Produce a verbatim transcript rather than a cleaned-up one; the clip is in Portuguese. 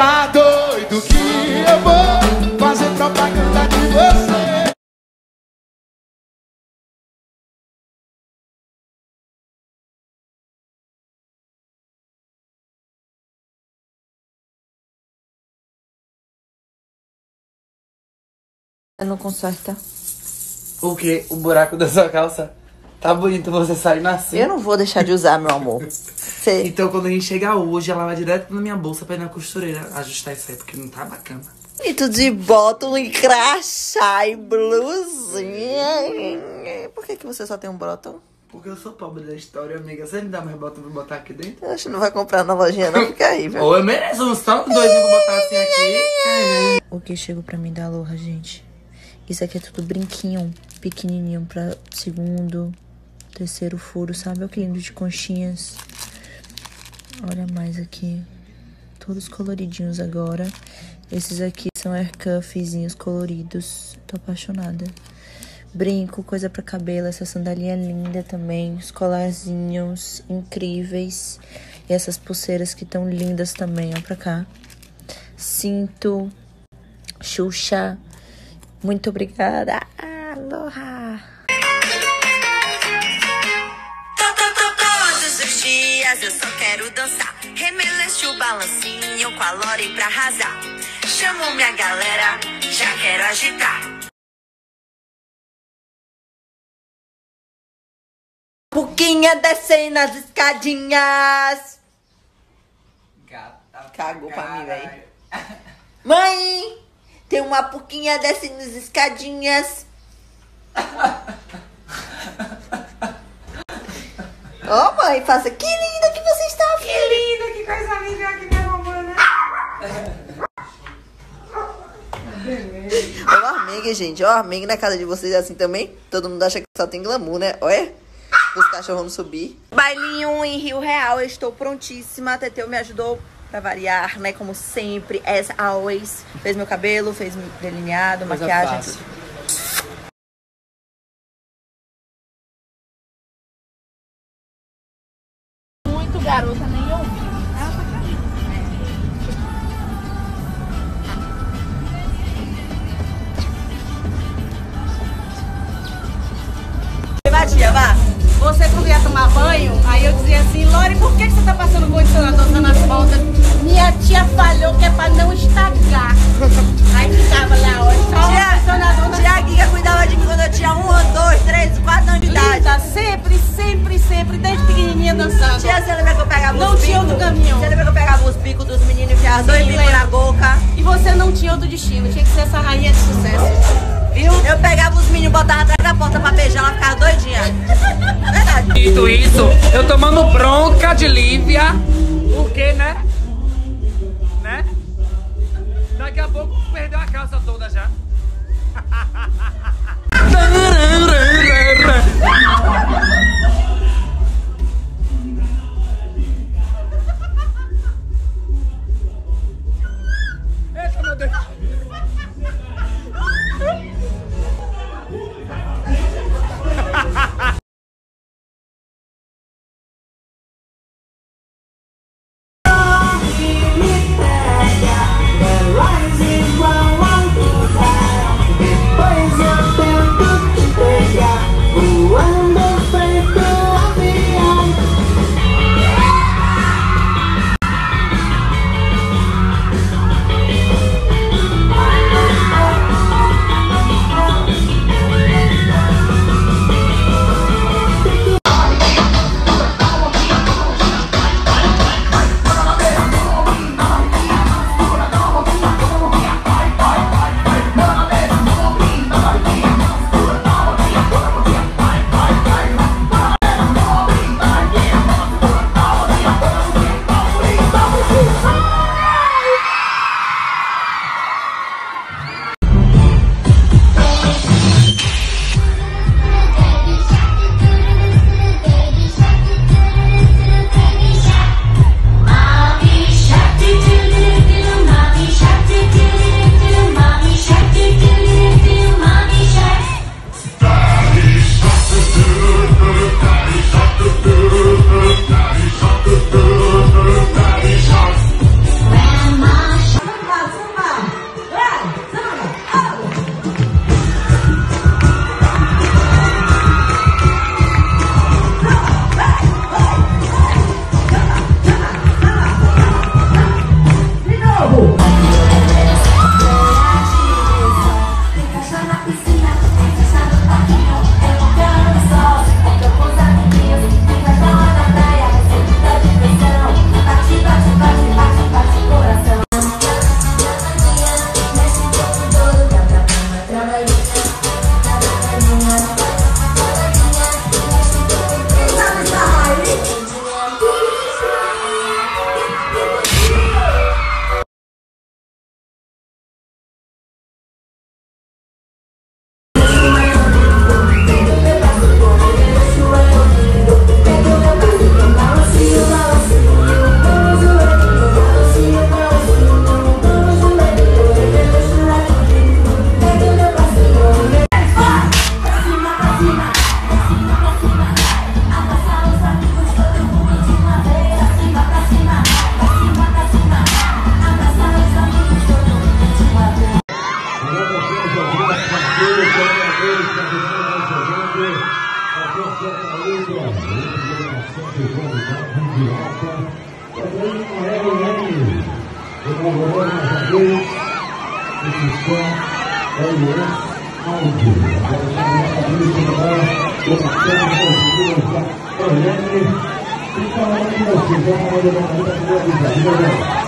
Tá doido que eu vou fazer propaganda de você. Não conserta. O quê? O buraco da sua calça? Tá bonito você saindo assim. Eu não vou deixar de usar, meu amor. Cê... Então quando a gente chegar hoje, ela vai direto na minha bolsa pra ir na costureira ajustar isso aí, porque não tá bacana. E tu de bottom e crachá e blusinha. Por que que você só tem um bottom? Porque eu sou pobre da história, amiga. Você me dá mais bottom pra botar aqui dentro? Eu acho que não vai comprar na lojinha não, fica aí, velho. Ou eu mereço uns tantos dois pra botar assim aqui. O que chegou pra mim da Aloha, gente? Isso aqui é tudo brinquinho, pequenininho pra segundo, terceiro furo, sabe? Olha que lindo de conchinhas. Olha mais aqui. Todos coloridinhos agora. Esses aqui são aircuffzinhos coloridos. Tô apaixonada. Brinco, coisa pra cabelo. Essa sandalinha linda também. Os colarzinhos incríveis. E essas pulseiras que estão lindas também, ó pra cá. Cinto. Xuxa. Muito obrigada. Aloha. Todos os dias eu só quero dançar. Remeleixo o balancinho com a Lore pra arrasar. Chamo minha galera, já quero agitar. Puquinha descendo as escadinhas. Gata. Cagou pra mim, velho. Mãe, tem uma puquinha descendo as escadinhas. Ó, oh, mãe, faça. Que linda que você está, filha. Que linda, que coisa linda que minha mamãe, né? Ô, Armega, gente. Ó, Armega na casa de vocês é assim também. Todo mundo acha que só tem glamour, né? Olha. Os cachorros vão subir. Bailinho em Rio Real. Eu estou prontíssima. A Teteu me ajudou pra variar, né? Como sempre. As always. Fez meu cabelo, fez meu delineado, Coisa maquiagem, fácil. tudo. Muito garota, nem ouvi. Ela tá caindo. Vai, tia, vá. Você quando ia tomar banho, aí eu dizia assim, Lore, por que que você tá passando condicionador nas pontas? Minha tia falhou que é pra não estragar. Aí ficava lá, ó, só o condicionador na Tia Guiga cuidava de mim quando eu tinha um, dois, três, quatro anos de idade. Linda, sempre, sempre, sempre, desde pequenininha dançando. Tia, você lembra que eu pegava Não os tinha bicos? outro caminho. Você lembra que eu pegava os bicos dos meninos e enfiava dois Sim, bicos lembro. na boca? E você não tinha outro destino, tinha que ser essa rainha de sucesso. Viu? Eu pegava os meninos, botava atrás da porta pra beijar, ela ficava doidinha. Verdade. Dito isso, eu tomando bronca de Lívia. Porque, né? Né? Daqui a pouco perdeu a calça toda já. Eita, meu Deus. Rising, one, one, two, five. Boys up there. Então,